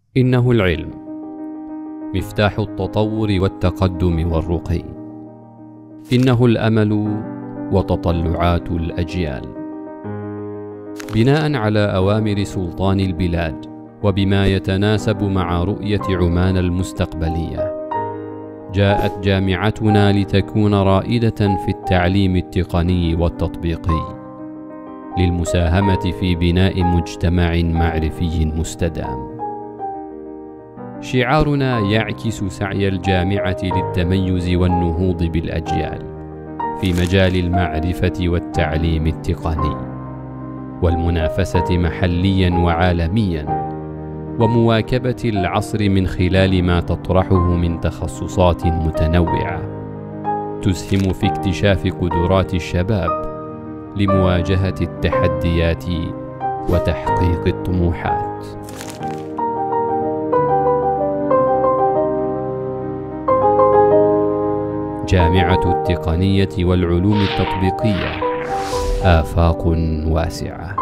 إنه العلم مفتاح التطور والتقدم والرقي. إنه الأمل وتطلعات الأجيال. بناء على أوامر سلطان البلاد وبما يتناسب مع رؤية عمان المستقبلية، جاءت جامعتنا لتكون رائدة في التعليم التقني والتطبيقي للمساهمة في بناء مجتمع معرفي مستدام. شعارنا يعكس سعي الجامعة للتميز والنهوض بالأجيال في مجال المعرفة والتعليم التقني والمنافسة محليا وعالميا، ومواكبة العصر من خلال ما تطرحه من تخصصات متنوعة تسهم في اكتشاف قدرات الشباب لمواجهة التحديات وتحقيق الطموحات. جامعة التقنية والعلوم التطبيقية، آفاق واسعة.